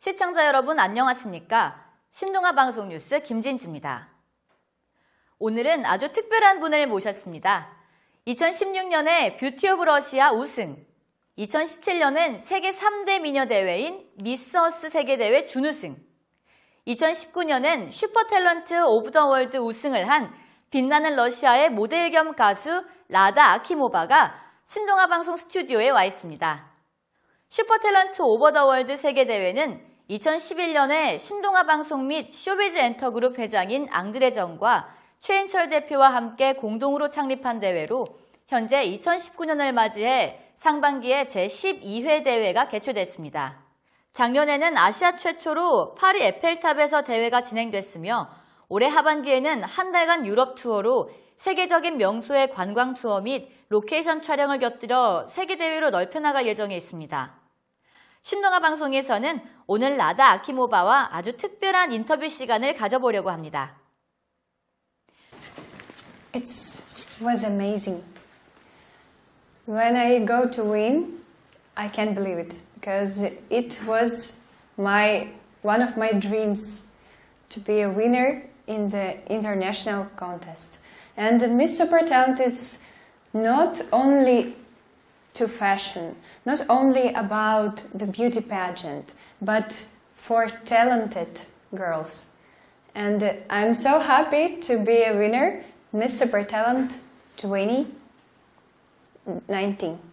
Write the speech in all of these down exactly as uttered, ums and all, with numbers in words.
시청자 여러분 안녕하십니까? 신동아 방송 뉴스 김진주입니다. 오늘은 아주 특별한 분을 모셨습니다. 이천십육 년에 뷰티 오브 러시아 우승, 이천십칠 년엔 세계 삼 대 미녀 대회인 미스어스 세계대회 준우승, 이천십구 년엔 슈퍼탤런트 오브 더 월드 우승을 한 빛나는 러시아의 모델 겸 가수 라다 아키모바가 신동아 방송 스튜디오에 와 있습니다. 슈퍼탤런트 오브 더 월드 세계대회는 이천십일 년에 신동아 방송 및 쇼비즈 엔터그룹 회장인 앙드레정과 최인철 대표와 함께 공동으로 창립한 대회로 현재 이천십구 년을 맞이해 상반기에 제십이 회 대회가 개최됐습니다. 작년에는 아시아 최초로 파리 에펠탑에서 대회가 진행됐으며 올해 하반기에는 한 달간 유럽 투어로 세계적인 명소의 관광 투어 및 로케이션 촬영을 곁들여 세계대회로 넓혀나갈 예정에 있습니다. 신동아 방송에서는 오늘 라다 아키모바와 아주 특별한 인터뷰 시간을 가져보려고 합니다. It was amazing. When I go to win, I can't believe it because it was my one of my dreams to be a winner in the international contest. And Miss Super Talent is not only to fashion, not only about the beauty pageant, but for talented girls. And I'm so happy to be a winner, Miss Super Talent twenty nineteen.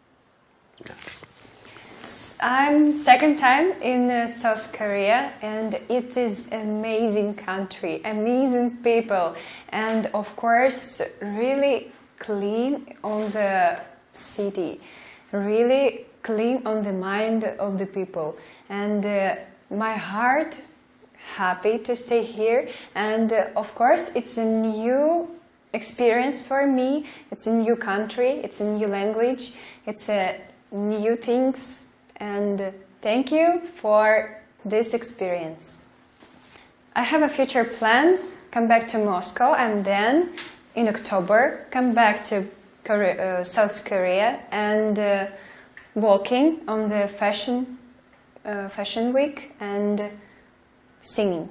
I'm second time in uh, South Korea, and it is amazing country, amazing people, and of course really clean on the city, really clean on the mind of the people, and uh, my heart happy to stay here. And uh, of course it's a new experience for me, it's a new country, it's a new language, it's a new things, and uh, thank you for this experience. I have a future plan, come back to Moscow, and then in October come back to Korea, uh, South Korea, and uh, walking on the fashion uh, fashion week and uh, singing.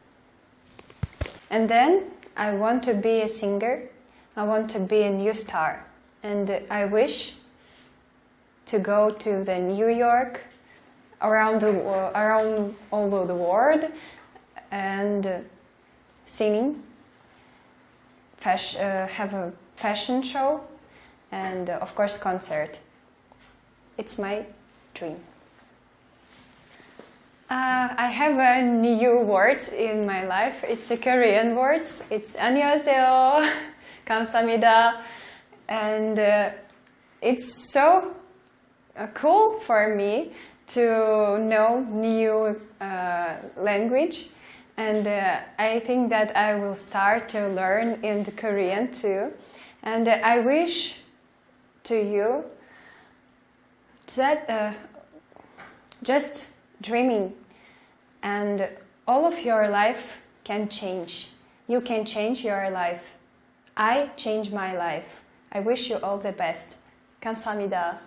And then I want to be a singer. I want to be a new star, and uh, I wish to go to the New York, around the uh, around all over the world, and uh, singing. Fashion, uh, have a fashion show. And uh, of course concert. It's my dream. Uh, I have a new word in my life. It's a Korean word. It's 안녕하세요, 감사합니다, and uh, it's so uh, cool for me to know new uh, language, and uh, I think that I will start to learn in the Korean too. And uh, I wish to you that uh, just dreaming, and all of your life can change. You can change your life. I change my life. I wish you all the best. 감사합니다.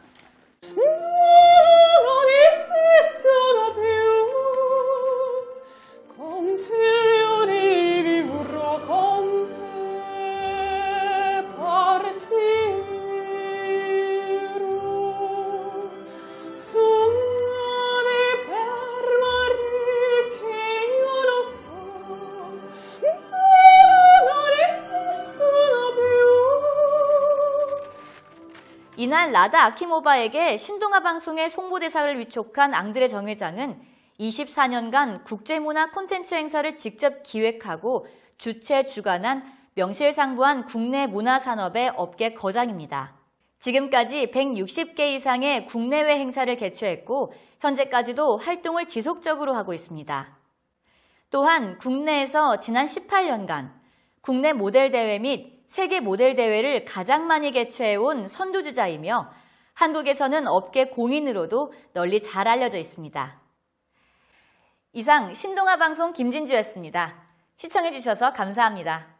이날 라다 아키모바에게 신동아 방송의 송보대사를 위촉한 앙드레 정 회장은 이십사 년간 국제문화 콘텐츠 행사를 직접 기획하고 주최 주관한 명실상부한 국내 문화산업의 업계 거장입니다. 지금까지 백육십 개 이상의 국내외 행사를 개최했고 현재까지도 활동을 지속적으로 하고 있습니다. 또한 국내에서 지난 십팔 년간 국내 모델 대회 및 세계 모델 대회를 가장 많이 개최해온 선두주자이며 한국에서는 업계 공인으로도 널리 잘 알려져 있습니다. 이상 신동아 방송 김진주였습니다. 시청해주셔서 감사합니다.